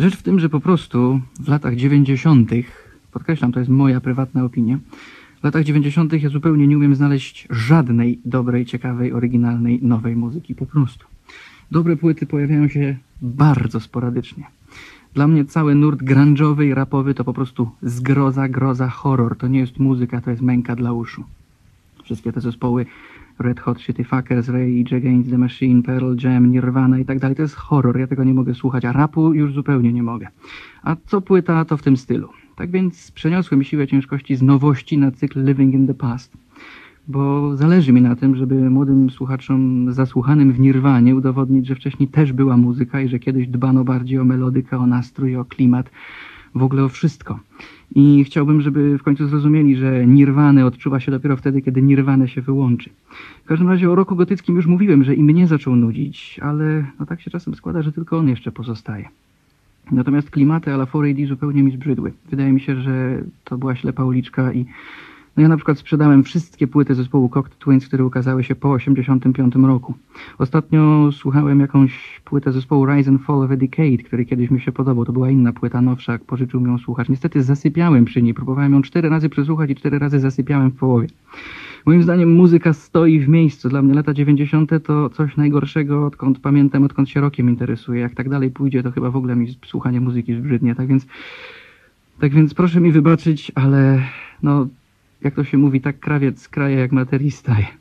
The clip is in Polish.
Rzecz w tym, że po prostu w latach 90., podkreślam, to jest moja prywatna opinia, w latach 90. ja zupełnie nie umiem znaleźć żadnej dobrej, ciekawej, oryginalnej, nowej muzyki. Po prostu. Dobre płyty pojawiają się bardzo sporadycznie. Dla mnie cały nurt grunge'owy i rapowy to po prostu zgroza, groza, horror. To nie jest muzyka, to jest męka dla uszu. Wszystkie te zespoły Red Hot Chili Peppers, Rage Against the Machine, Pearl Jam, Nirvana i tak dalej, to jest horror. Ja tego nie mogę słuchać, a rapu już zupełnie nie mogę. A co płyta, to w tym stylu. Tak więc przeniosłem siłę ciężkości z nowości na cykl Living in the Past. Bo zależy mi na tym, żeby młodym słuchaczom zasłuchanym w Nirwanie udowodnić, że wcześniej też była muzyka i że kiedyś dbano bardziej o melodykę, o nastrój, o klimat, w ogóle o wszystko. I chciałbym, żeby w końcu zrozumieli, że Nirwanę odczuwa się dopiero wtedy, kiedy Nirwanę się wyłączy. W każdym razie o roku gotyckim już mówiłem, że i mnie zaczął nudzić, ale no tak się czasem składa, że tylko on jeszcze pozostaje. Natomiast klimaty a la 4AD zupełnie mi zbrzydły. Wydaje mi się, że to była ślepa uliczka i no ja na przykład sprzedałem wszystkie płyty zespołu Cocteau Twins, które ukazały się po 1985 roku. Ostatnio słuchałem jakąś płytę zespołu Rise and Fall of a Decade, który kiedyś mi się podobał. To była inna płyta, nowsza, pożyczył mi ją słuchacz. Niestety zasypiałem przy niej. Próbowałem ją 4 razy przesłuchać i 4 razy zasypiałem w połowie. Moim zdaniem muzyka stoi w miejscu. Dla mnie lata 90. to coś najgorszego, odkąd pamiętam, odkąd się rockiem interesuję. Jak tak dalej pójdzie, to chyba w ogóle mi słuchanie muzyki zbrzydnie. Tak więc proszę mi wybaczyć, ale no, jak to się mówi, tak krawiec kraje jak materii staje.